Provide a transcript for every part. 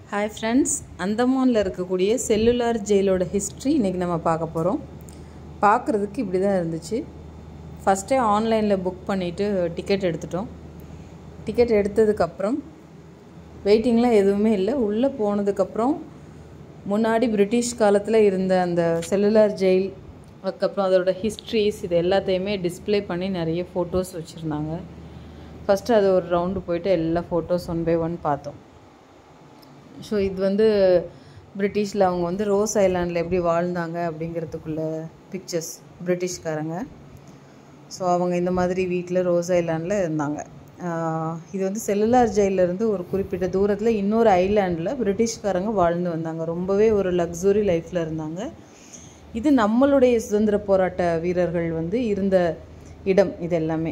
Hi friends, அந்தமான்ல இருக்கக்கூடிய cellular ஜெயிலோட history இன்னைக்கு நம்ம பார்க்க போறோம். பார்க்கிறதுக்கு இப்படி தான் இருந்துச்சு. ஃபர்ஸ்ட் ஆன்லைன்ல புக் பண்ணிட்டு டிக்கெட் எடுத்துட்டோம். டிக்கெட் எடுத்ததுக்கு அப்புறம் வெயிட்டிங்லாம் எதுவுமே இல்லை. உள்ள போனதுக்கு அப்புறம் முன்னாடி பிரிட்டிஷ் காலத்துல இருந்த அந்த செல்லுலார் ஜெயில் அதுக்கப்புறம் அதோட ஹிஸ்ட்ரிஸ் இது எல்லாத்தையுமே டிஸ்ப்ளே பண்ணி நிறைய ஃபோட்டோஸ் வச்சுருந்தாங்க. ஃபஸ்ட்டு அது ஒரு ரவுண்டு போயிட்டு எல்லா ஃபோட்டோஸ் ஒன் பை ஒன் பார்த்தோம். ஸோ இது வந்து பிரிட்டிஷில் அவங்க வந்து ரோஸ் ஐலாண்டில் எப்படி வாழ்ந்தாங்க அப்படிங்கிறதுக்குள்ள பிக்சர்ஸ் பிரிட்டிஷ்காரங்க. ஸோ அவங்க இந்த மாதிரி வீட்டில் ரோஸ் ஐலாண்டில் இருந்தாங்க. இது வந்து செல்லுலார் ஜெயிலிருந்து ஒரு குறிப்பிட்ட தூரத்தில் இன்னொரு ஐலாண்டில் பிரிட்டிஷ்காரங்க வாழ்ந்து வந்தாங்க. ரொம்பவே ஒரு லக்ஸுரி லைஃப்பில் இருந்தாங்க. இது நம்மளுடைய சுதந்திர போராட்ட வீரர்கள் வந்து இருந்த இடம். இது எல்லாமே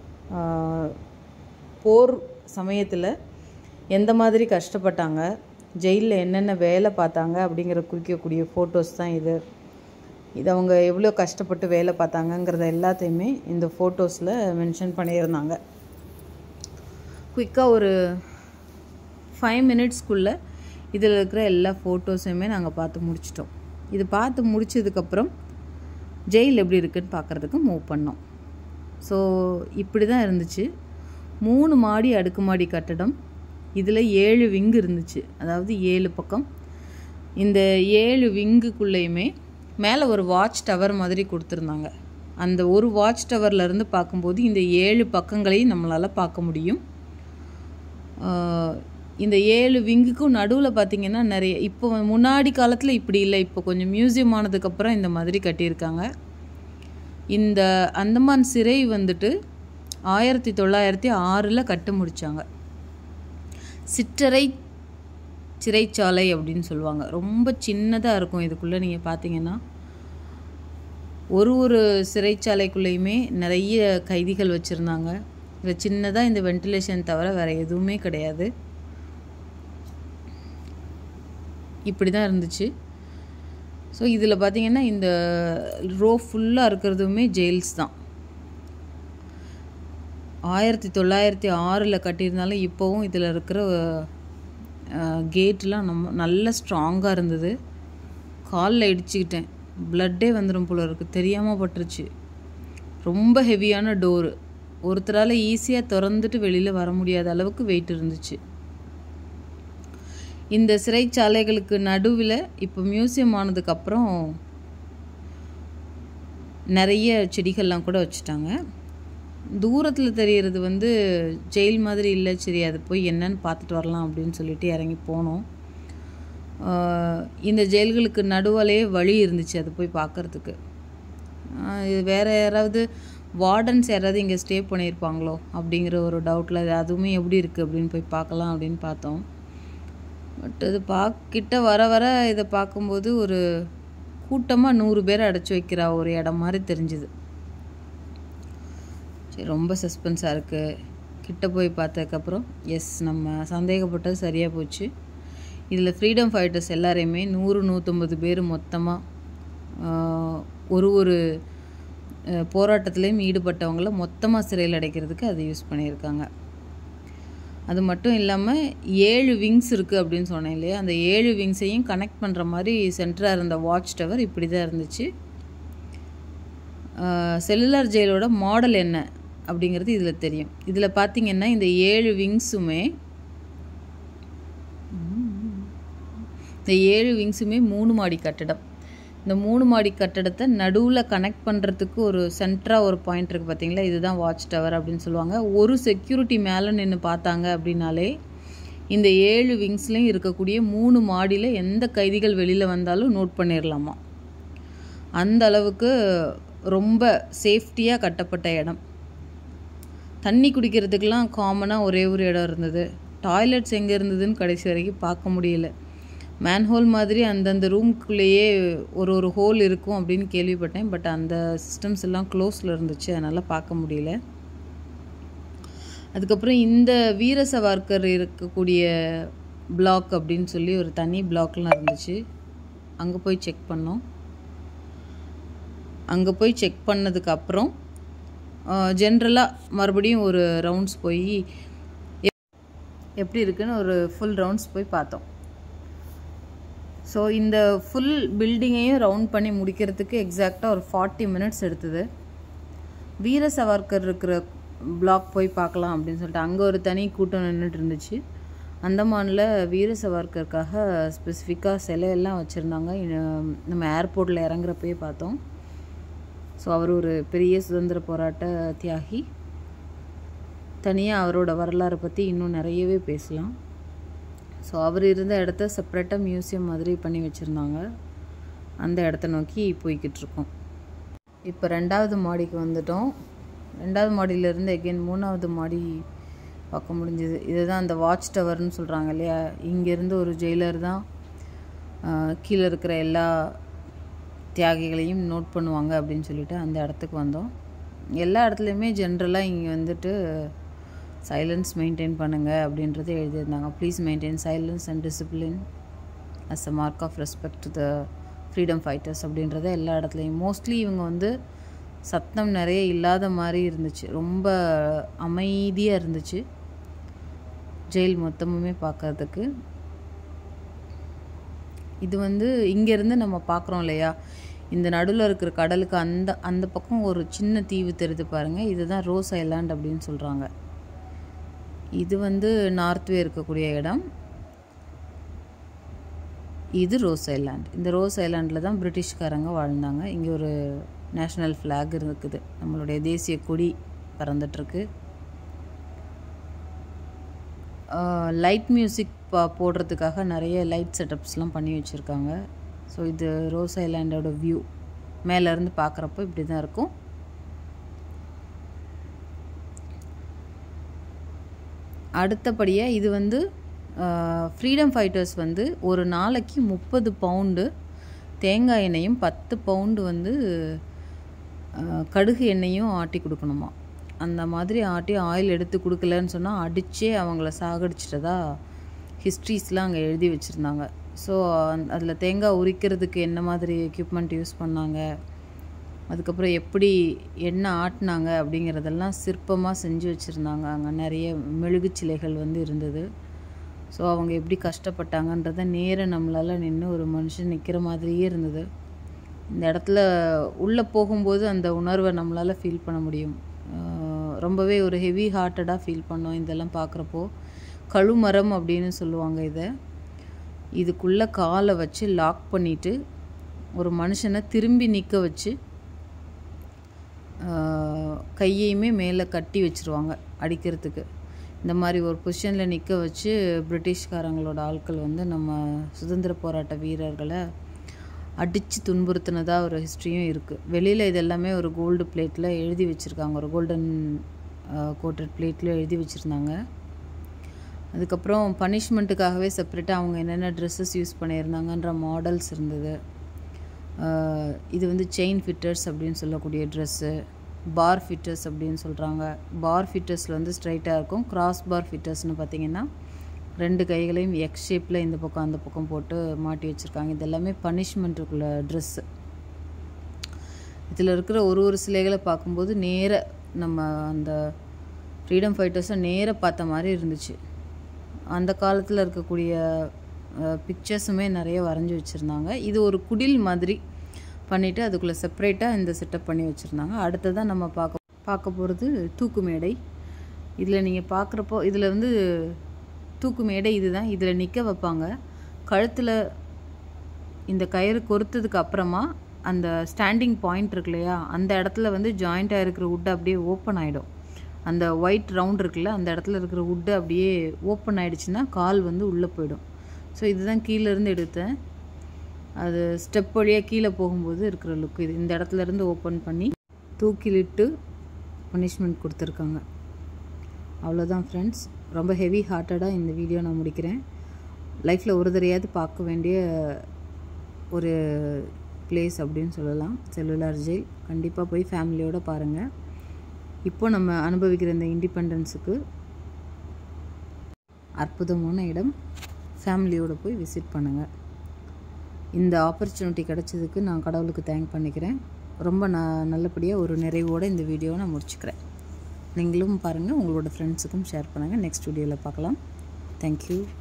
போர் சமயத்தில் எந்த மாதிரி கஷ்டப்பட்டாங்க, ஜெயிலில் என்னென்ன வேலை பார்த்தாங்க அப்படிங்கிற குறிக்கக்கூடிய ஃபோட்டோஸ் தான் இது. அவங்க எவ்வளோ கஷ்டப்பட்டு வேலை பார்த்தாங்கங்கிறத எல்லாத்தையுமே இந்த ஃபோட்டோஸில் மென்ஷன் பண்ணியிருந்தாங்க. குயிக்காக ஒரு 5 மினிட்ஸ்க்குள்ளே இதில் இருக்கிற எல்லா ஃபோட்டோஸுமே நாங்கள் பார்த்து முடிச்சிட்டோம். இது பார்த்து முடிச்சதுக்கப்புறம் ஜெயில் எப்படி இருக்குதுன்னு பார்க்குறதுக்கு மூவ் பண்ணோம். ஸோ இப்படி தான் இருந்துச்சு. 3 மாடி அடுக்குமாடி கட்டடம். இதில் 7 விங்கு இருந்துச்சு, அதாவது 7 பக்கம். இந்த 7 விங்குக்குள்ளேயுமே மேலே ஒரு வாட்ச் டவர் மாதிரி கொடுத்துருந்தாங்க. அந்த ஒரு வாட்ச் டவர்லேருந்து பார்க்கும்போது இந்த 7 பக்கங்களையும் நம்மளால் பார்க்க முடியும். இந்த 7 விங்குக்கும் நடுவில் பார்த்திங்கன்னா நிறைய, இப்போ முன்னாடி காலத்தில் இப்படி இல்லை, இப்போ கொஞ்சம் மியூசியம் ஆனதுக்கப்புறம் இந்த மாதிரி கட்டியிருக்காங்க. இந்த அந்தமான் சிறை வந்துட்டு 1906 கட்ட முடித்தாங்க. சிற்றறை சிறைச்சாலை அப்படின்னு சொல்லுவாங்க. ரொம்ப சின்னதாக இருக்கும். இதுக்குள்ளே நீங்கள் பார்த்தீங்கன்னா ஒரு சிறைச்சாலைக்குள்ளேயுமே நிறைய கைதிகள் வச்சுருந்தாங்க. இதில் சின்னதாக இந்த வென்டிலேஷன் தவிர வேறு எதுவுமே கிடையாது. இப்படி தான் இருந்துச்சு. ஸோ இதில் பார்த்திங்கன்னா இந்த ரோ ஃபுல்லாக இருக்கிறதுமே ஜெயில்ஸ் தான். 1906 கட்டியிருந்தாலும் இப்போவும் இதில் இருக்கிற கேட்லாம் நல்ல ஸ்ட்ராங்காக இருந்தது. காலில் இடிச்சுக்கிட்டேன், ப்ளட்டே வந்துடும் போல இருக்குது, தெரியாமல் பட்டுருச்சு. ரொம்ப ஹெவியான டோரு, ஒருத்தரால் ஈஸியாக திறந்துட்டு வெளியில் வர முடியாத அளவுக்கு வெயிட் இருந்துச்சு. இந்த சிறைச்சாலைகளுக்கு நடுவில் இப்போ மியூசியம் ஆனதுக்கப்புறம் நிறைய செடிகள்லாம் கூட வச்சுட்டாங்க. தூரத்தில் தெரிகிறது வந்து ஜெயில் மாதிரி இல்லை. சரி, அது போய் என்னன்னு பார்த்துட்டு வரலாம் அப்படின்னு சொல்லிட்டு இறங்கி போனோம். இந்த ஜெயில்களுக்கு நடுவாலே வழி இருந்துச்சு அது போய் பார்க்குறதுக்கு. இது வேறு யாராவது வார்டன்ஸ் யாராவது இங்கே ஸ்டே பண்ணியிருப்பாங்களோ அப்படிங்கிற ஒரு டவுட்டில் அதுவுமே எப்படி இருக்குது அப்படின்னு போய் பார்க்கலாம் அப்படின்னு பார்த்தோம். பட் அது கிட்ட வர வர இதை பார்க்கும்போது ஒரு கூட்டமாக 100 பேரை அடைச்சி வைக்கிற ஒரு இடம் மாதிரி தெரிஞ்சுது. சரி, ரொம்ப சஸ்பென்ஸாக இருக்குது. கிட்ட போய் பார்த்ததுக்கப்புறம் நம்ம சந்தேகப்பட்டது சரியாக போச்சு. இதில் ஃப்ரீடம் ஃபைட்டர்ஸ் எல்லாரையுமே 100-150 பேர் மொத்தமாக ஒரு போராட்டத்துலேயும் ஈடுபட்டவங்கள மொத்தமாக சிறையில் அடைக்கிறதுக்கு அதை யூஸ் பண்ணியிருக்காங்க. அது மட்டும் இல்லாமல் 7 விங்ஸ் இருக்குது அப்படின்னு சொன்னேன் இல்லையா, அந்த 7 விங்ஸையும் கனெக்ட் பண்ணுற மாதிரி சென்டராக இருந்த வாட்ச் டவர் இப்படி தான் இருந்துச்சு. செல்லுலார் ஜெயிலோட மாடல் என்ன அப்படிங்கிறது இதில் தெரியும். இதில் பார்த்திங்கன்னா இந்த 7 விங்ஸுமே 3 மாடி கட்டடம். இந்த 3 மாடி கட்டடத்தை நடுவில் கனெக்ட் பண்ணுறதுக்கு ஒரு சென்டராக ஒரு பாயிண்ட் இருக்குது பார்த்தீங்களா, இதுதான் வாட்ச் டவர் அப்படின்னு சொல்லுவாங்க. ஒரு செக்யூரிட்டி மேலே நின்று பார்த்தாங்க அப்படின்னாலே இந்த 7 விங்ஸ்லேயும் இருக்கக்கூடிய 3 மாடியில் எந்த கைதிகள் வெளியில் வந்தாலும் நோட் பண்ணிடலாமா. அந்த அளவுக்கு ரொம்ப சேஃப்டியாக கட்டப்பட்ட இடம். தண்ணி குடிக்கிறதுக்கெலாம் காமனாக ஒரே ஒரு இடம் இருந்தது. டாய்லெட்ஸ் எங்கே இருந்ததுன்னு கடைசி வரைக்கும் பார்க்க முடியல. மேன்ஹோல் மாதிரி அந்தந்த ரூம்குள்ளேயே ஒரு ஹோல் இருக்கும் அப்படின்னு கேள்விப்பட்டேன். பட் அந்த சிஸ்டம்ஸ் எல்லாம் க்ளோஸில் இருந்துச்சு, அதனால் பார்க்க முடியல. அதுக்கப்புறம் இந்த வீர சவார்கர் இருக்கக்கூடிய பிளாக் அப்படின்னு சொல்லி ஒரு தனி பிளாக்லாம் இருந்துச்சு. அங்கே போய் செக் பண்ணோம். அங்கே போய் செக் பண்ணதுக்கப்புறம் ஜென்ரலாக மறுபடியும் ஒரு ரவுண்ட்ஸ் போய் எப்படி இருக்குன்னு ஒரு ஃபுல் ரவுண்ட்ஸ் போய் பார்த்தோம். ஸோ இந்த ஃபுல் பில்டிங்கையும் ரவுண்ட் பண்ணி முடிக்கிறதுக்கு எக்ஸாக்டாக ஒரு 40 மினிட்ஸ் எடுத்தது. வீர சவர்கர் இருக்கிற பிளாக் போய் பார்க்கலாம் அப்படின்னு சொல்லிட்டு அங்கே ஒரு தனி கூட்டம் நின்றுட்டு இருந்துச்சு. அந்தமானில் வீர சவர்கருக்காக ஸ்பெசிஃபிக்காக சிலையெல்லாம் வச்சுருந்தாங்க. நம்ம ஏர்போர்ட்டில் இறங்குறப்பயே பார்த்தோம். ஸோ அவர் ஒரு பெரிய சுதந்திர போராட்ட தியாகி. தனியாக அவரோட வரலாறை பற்றி இன்னும் நிறையவே பேசலாம். ஸோ அவர் இருந்த இடத்த செப்ரேட்டாக மியூசியம் மாதிரி பண்ணி வச்சுருந்தாங்க. அந்த இடத்த நோக்கி போய்கிட்டு இருக்கோம். இப்போ 2வது மாடிக்கு வந்துட்டோம். 2வது மாடியிலேருந்து எகெயின் 3வது மாடி பார்க்க முடிஞ்சது. இதுதான் அந்த வாட்ச் டவர்னு சொல்கிறாங்க இல்லையா. இங்கேருந்து ஒரு ஜெயிலர் தான் கீழே இருக்கிற எல்லா தியாகிகளையும் நோட் பண்ணுவாங்க அப்படின்னு சொல்லிட்டு அந்த இடத்துக்கு வந்தோம். எல்லா இடத்துலையுமே ஜென்ரலாக இங்கே வந்துட்டு சைலன்ஸ் மெயின்டைன் பண்ணுங்கள் அப்படின்றத எழுதியிருந்தாங்க. Please maintain silence and discipline as a mark of respect to the freedom fighters அப்படின்றத எல்லா இடத்துலையும். மோஸ்ட்லி இவங்க வந்து சத்தம் நிறைய இல்லாத மாதிரி இருந்துச்சு. ரொம்ப அமைதியாக இருந்துச்சு ஜெயில் மொத்தமுமே பார்க்கறதுக்கு. இது வந்து இங்கேருந்து நம்ம பார்க்குறோம் இல்லையா, இந்த நடுவில் இருக்கிற கடலுக்கு அந்த பக்கம் ஒரு சின்ன தீவு தெரிஞ்சு பாருங்கள். இதுதான் ரோஸ் ஐலாண்ட் அப்படின்னு சொல்கிறாங்க. இது வந்து நார்த்வே இருக்கக்கூடிய இடம். இது ரோஸ் ஐலாண்ட். இந்த ரோஸ் ஐலாண்டில் தான் பிரிட்டிஷ்காரங்க வாழ்ந்தாங்க. இங்கே ஒரு நேஷ்னல் ஃப்ளாக் இருக்குது. நம்மளுடைய தேசிய கொடி பறந்துட்டுருக்கு. லைட் மியூசிக் போடுறதுக்காக நிறைய லைட் செட்டப்ஸ்லாம் பண்ணி வச்சுருக்காங்க. ஸோ இது ரோஸ் ஐலாண்டோட வியூ. மேலேருந்து பார்க்குறப்போ இப்படி தான் இருக்கும். அடுத்தபடியாக இது வந்து ஃப்ரீடம் ஃபைட்டர்ஸ் வந்து ஒரு நாளைக்கு 30 பவுண்டு தேங்காய் எண்ணெயும் 10 பவுண்டு வந்து கடுகு எண்ணெயும் ஆட்டி கொடுக்கணுமா. அந்த மாதிரி ஆட்டி ஆயில் எடுத்து கொடுக்கலன்னு சொன்னால் அடித்தே அவங்கள சாகடிச்சிட்டதா ஹிஸ்ட்ரிஸ்லாம் அங்கே எழுதி வச்சுருந்தாங்க. ஸோ அதில் தேங்காய் உரிக்கிறதுக்கு என்ன மாதிரி எக்யூப்மெண்ட் யூஸ் பண்ணாங்க, அதுக்கப்புறம் எப்படி எண்ணெய் ஆட்டினாங்க அப்படிங்கிறதெல்லாம் சிற்பமாக செஞ்சு வச்சுருந்தாங்க. அங்கே நிறைய மெழுகு சிலைகள் வந்து இருந்தது. ஸோ அவங்க எப்படி கஷ்டப்பட்டாங்கன்றதை நேராக நம்மளால் நின்று ஒரு மனுஷன் நிற்கிற மாதிரியே இருந்தது. இந்த இடத்துல உள்ளே போகும்போது அந்த உணர்வை நம்மளால் ஃபீல் பண்ண முடியும். ரொம்பவே ஒரு ஹெவி ஹார்ட்டடாக ஃபீல் பண்ணோம் இதெல்லாம் பார்க்குறப்போ. கழுமரம் அப்படின்னு சொல்லுவாங்க இதை. இதுக்குள்ளே காலை வச்சு லாக் பண்ணிவிட்டு ஒரு மனுஷனை திரும்பி நிற்க வச்சு கையையுமே மேலே கட்டி வச்சுருவாங்க அடிக்கிறதுக்கு. இந்த மாதிரி ஒரு பொசிஷனில் நிற்க வச்சு பிரிட்டிஷ்காரங்களோட ஆட்கள் வந்து நம்ம சுதந்திர போராட்ட வீரர்களை அடித்து துன்புறுத்தினதாக ஒரு ஹிஸ்ட்ரியும் இருக்குது. வெளியில் இது எல்லாமே ஒரு கோல்டு பிளேட்டில் எழுதி வச்சுருக்காங்க. ஒரு கோல்டன் கோட்டட் பிளேட்டில் எழுதி வச்சுருந்தாங்க. அதுக்கப்புறம் பனிஷ்மெண்ட்டுக்காகவே செப்ரேட்டாக அவங்க என்னென்ன ட்ரெஸ்ஸஸ் யூஸ் பண்ணியிருந்தாங்கன்ற மாடல்ஸ் இருந்தது. இது வந்து செயின் ஃபிட்டர்ஸ் அப்படின்னு சொல்லக்கூடிய ட்ரெஸ்ஸு. பார் ஃபிட்டர்ஸ் அப்படின்னு சொல்கிறாங்க. பார் ஃபிட்டர்ஸில் வந்து ஸ்ட்ரைட்டாக இருக்கும். கிராஸ் பார் ஃபிட்டர்ஸ்னு பார்த்திங்கன்னா 2 கைகளையும் எக்ஸ் ஷேப்பில் இந்த பக்கம் அந்த பக்கம் போட்டு மாட்டி வச்சுருக்காங்க. இது எல்லாமே பனிஷ்மெண்ட்டுக்குள்ள ட்ரெஸ்ஸு. இதில் இருக்கிற ஒரு சிலைகளை பார்க்கும்போது நேராக நம்ம அந்த ஃப்ரீடம் ஃபைட்டர்ஸை நேராக பார்த்த மாதிரி இருந்துச்சு. அந்த காலத்தில் இருக்கக்கூடிய பிக்சர்ஸுமே நிறைய வரைஞ்சி வச்சுருந்தாங்க. இது ஒரு குடில் மாதிரி பண்ணிவிட்டு அதுக்குள்ளே செப்ரேட்டாக இந்த செட்டப் பண்ணி வச்சுருந்தாங்க. அடுத்ததான் நம்ம பார்க்க போகிறது தூக்கு மேடை. இதில் நீங்கள் பார்க்குறப்போ இதில் வந்து தூக்கு மேடை இதுதான். இதில் நிற்க வைப்பாங்க. கழுத்தில் இந்த கயிறு கொறுத்ததுக்கு அப்புறமா அந்த ஸ்டாண்டிங் பாயிண்ட் இருக்கு இல்லையா, அந்த இடத்துல வந்து ஜாயிண்ட்டாக இருக்கிற வுட்டு அப்படியே ஓப்பன் ஆகிடும். அந்த ஒயிட் ரவுண்ட் இருக்குல்ல, அந்த இடத்துல இருக்கிற வுட்டு அப்படியே ஓப்பன் ஆகிடுச்சுன்னா கால் வந்து உள்ளே போயிடும். ஸோ இதுதான் கீழேருந்து எடுத்தேன். அது ஸ்டெப் வழியாக கீழே போகும்போது இருக்கிற லுக் இது. இந்த இடத்துலேருந்து ஓப்பன் பண்ணி தூக்கிலிட்டு பனிஷ்மெண்ட் கொடுத்துருக்காங்க. அவ்வளோதான் ஃப்ரெண்ட்ஸ். ரொம்ப ஹெவி ஹார்ட்டடாக இந்த வீடியோ நான் முடிக்கிறேன். லைஃப்பில் ஒரு தடையாவது பார்க்க வேண்டிய ஒரு பிளேஸ் அப்படின்னு சொல்லலாம் செல்லுலார் ஜெயில். கண்டிப்பாக போய் ஃபேமிலியோடு பாருங்கள். இப்போ நம்ம அனுபவிக்கிற இந்த இண்டிபெண்டன்ஸுக்கு அற்புதமான இடம். ஃபேமிலியோடு போய் விசிட் பண்ணுங்கள். இந்த ஆப்பர்ச்சுனிட்டி கிடச்சதுக்கு நான் கடவுளுக்கு தேங்க் பண்ணிக்கிறேன். ரொம்ப நல்லபடியாக ஒரு நிறைவோடு இந்த வீடியோவை நான் முடிச்சுக்கிறேன். நீங்களும் பாருங்கள், உங்களோட ஃப்ரெண்ட்ஸுக்கும் ஷேர் பண்ணுங்கள். நெக்ஸ்ட் வீடியோவில் பார்க்கலாம். தேங்க்யூ.